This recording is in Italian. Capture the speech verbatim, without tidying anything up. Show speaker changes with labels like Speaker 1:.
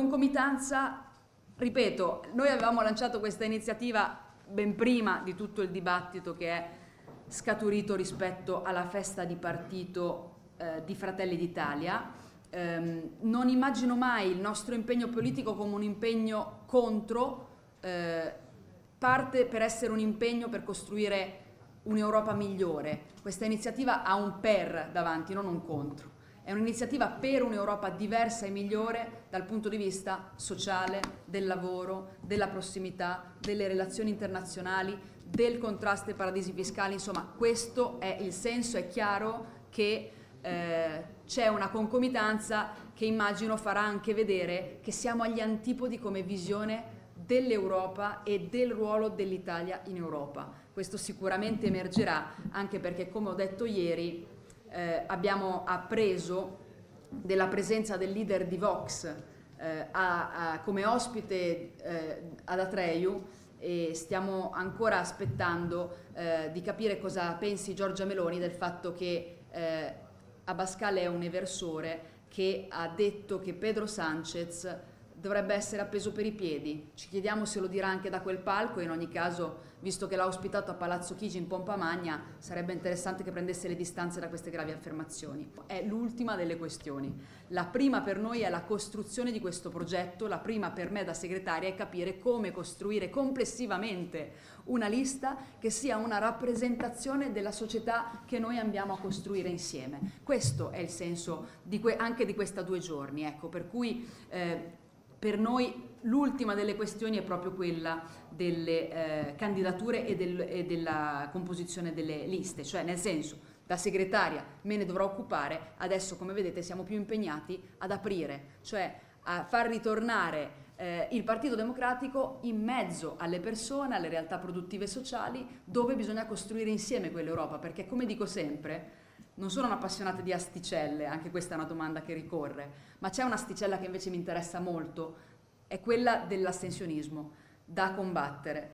Speaker 1: concomitanza, ripeto, noi avevamo lanciato questa iniziativa ben prima di tutto il dibattito che è scaturito rispetto alla festa di partito eh, di Fratelli d'Italia. Um, non immagino mai il nostro impegno politico come un impegno contro, eh, parte per essere un impegno per costruire un'Europa migliore. Questa iniziativa ha un per davanti, non un contro. È un'iniziativa per un'Europa diversa e migliore dal punto di vista sociale, del lavoro, della prossimità, delle relazioni internazionali, del contrasto ai paradisi fiscali. Insomma, questo è il senso. È chiaro che eh, c'è una concomitanza che immagino farà anche vedere che siamo agli antipodi come visione dell'Europa e del ruolo dell'Italia in Europa. Questo sicuramente emergerà, anche perché, come ho detto ieri, eh, abbiamo appreso della presenza del leader di Vox eh, a, a, come ospite eh, ad Atreju, e stiamo ancora aspettando eh, di capire cosa pensi Giorgia Meloni del fatto che eh, Abascal è un eversore che ha detto che Pedro Sánchez dovrebbe essere appeso per i piedi. Ci chiediamo se lo dirà anche da quel palco. In ogni caso, visto che l'ha ospitato a Palazzo Chigi in pompa magna, sarebbe interessante che prendesse le distanze da queste gravi affermazioni. È l'ultima delle questioni. La prima per noi è la costruzione di questo progetto, la prima per me da segretaria è capire come costruire complessivamente una lista che sia una rappresentazione della società che noi andiamo a costruire insieme. Questo è il senso di anche di questa due giorni, ecco, per cui eh, per noi l'ultima delle questioni è proprio quella delle eh, candidature e, del, e della composizione delle liste, cioè nel senso, da segretaria me ne dovrò occupare, adesso come vedete siamo più impegnati ad aprire, cioè a far ritornare eh, il Partito Democratico in mezzo alle persone, alle realtà produttive e sociali, dove bisogna costruire insieme quell'Europa, perché come dico sempre, non sono un'appassionata di asticelle, anche questa è una domanda che ricorre, ma c'è un'asticella che invece mi interessa molto, è quella dell'astensionismo, da combattere.